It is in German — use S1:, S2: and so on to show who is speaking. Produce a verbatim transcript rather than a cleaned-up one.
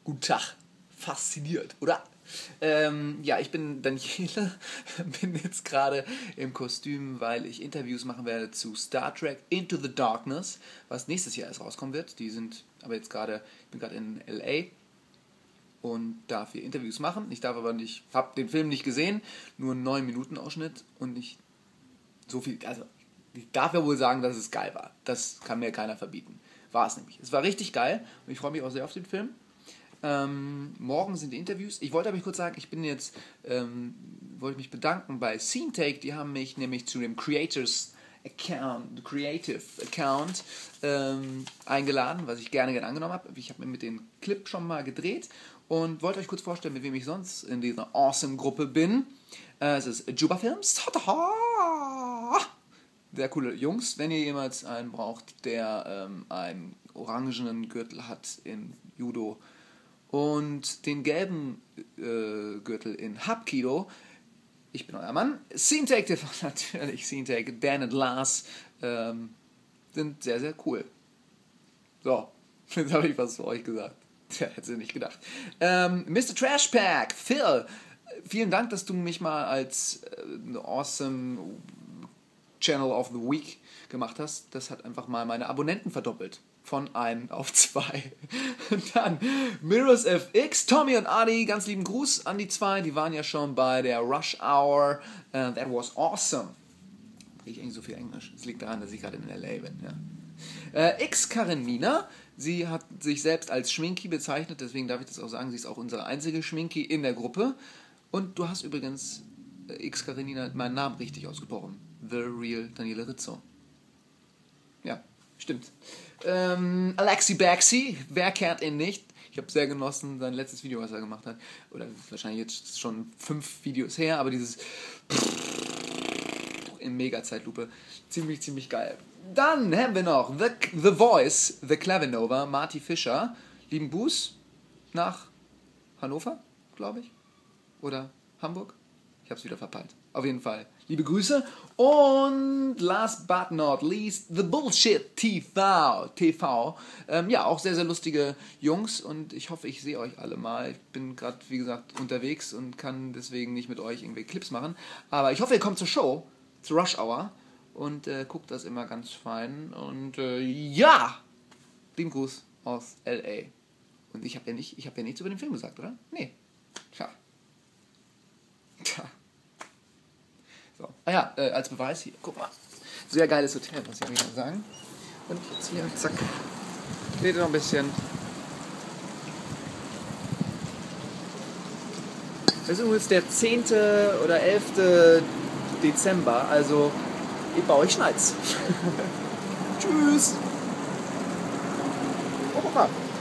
S1: Guten Tag. Fasziniert, oder? Ähm, ja, ich bin Daniele, bin jetzt gerade im Kostüm, weil ich Interviews machen werde zu Star Trek Into the Darkness, was nächstes Jahr erst rauskommen wird. Die sind aber jetzt gerade, ich bin gerade in L A und darf hier Interviews machen. Ich darf aber nicht, habe den Film nicht gesehen, nur einen neun Minuten Ausschnitt und nicht so viel, also ich darf ja wohl sagen, dass es geil war. Das kann mir keiner verbieten. War es nämlich. Es war richtig geil und ich freue mich auch sehr auf den Film. Ähm, morgen sind die Interviews. Ich wollte aber kurz sagen, ich bin jetzt, ähm, wollte mich bedanken bei SceneTake. Die haben mich nämlich zu dem Creators Account, Creative Account ähm, eingeladen, was ich gerne gerne angenommen habe. Ich habe mir mit den Clip schon mal gedreht und wollte euch kurz vorstellen, mit wem ich sonst in dieser Awesome-Gruppe bin. Äh, es ist Juba Films. Sehr coole Jungs, wenn ihr jemals einen braucht, der ähm, einen orangenen Gürtel hat in Judo und den gelben äh, Gürtel in Hapkido. Ich bin euer Mann. SceneTake T V natürlich, SceneTake, Dan und Lars ähm, sind sehr, sehr cool. So, jetzt habe ich was für euch gesagt. Tja, hätte ich nicht gedacht. Ähm, Mister Trashpack, Phil, vielen Dank, dass du mich mal als äh, awesome Channel of the Week gemacht hast. Das hat einfach mal meine Abonnenten verdoppelt. Von einem auf zwei. Dann Mirrors F X, Tommy und Adi, ganz lieben Gruß an die zwei. Die waren ja schon bei der Rush Hour. Uh, that was awesome. Kriege ich eigentlich so viel Englisch? Das liegt daran, dass ich gerade in L A bin. Ja. Uh, X Karin Mina, sie hat sich selbst als Schminki bezeichnet, deswegen darf ich das auch sagen, sie ist auch unsere einzige Schminki in der Gruppe. Und du hast übrigens, X Karin Mina, meinen Namen richtig ausgesprochen. The Real Daniele Rizzo. Ja, stimmt. Ähm, Alexi Baxi, wer kennt ihn nicht? Ich habe sehr genossen, sein letztes Video, was er gemacht hat. Oder wahrscheinlich jetzt schon fünf Videos her, aber dieses in Mega-Zeitlupe. Ziemlich, ziemlich geil. Dann haben wir noch The, The Voice, The Clavinova, Marty Fischer. Lieben Buß nach Hannover, glaube ich. Oder Hamburg. Ich habe es wieder verpeilt. Auf jeden Fall. Liebe Grüße. Und last but not least, The Bullshit T V. T V. Ähm, ja, auch sehr, sehr lustige Jungs. Und ich hoffe, ich sehe euch alle mal. Ich bin gerade, wie gesagt, unterwegs und kann deswegen nicht mit euch irgendwie Clips machen. Aber ich hoffe, ihr kommt zur Show, zur Rush Hour. Und äh, guckt das immer ganz fein. Und äh, ja! Lieben Gruß aus L A. Und ich habe ja, nicht, ich hab ja nichts über den Film gesagt, oder? Nee. Tja. Tja. So. Ah ja, äh, als Beweis hier, guck mal. Sehr geiles Hotel, muss ich wieder sagen. Und jetzt hier, zack. Steht noch ein bisschen. Das ist übrigens der zehnte oder elfte Dezember, also bei euch schneit's. Tschüss. Oh, guck mal.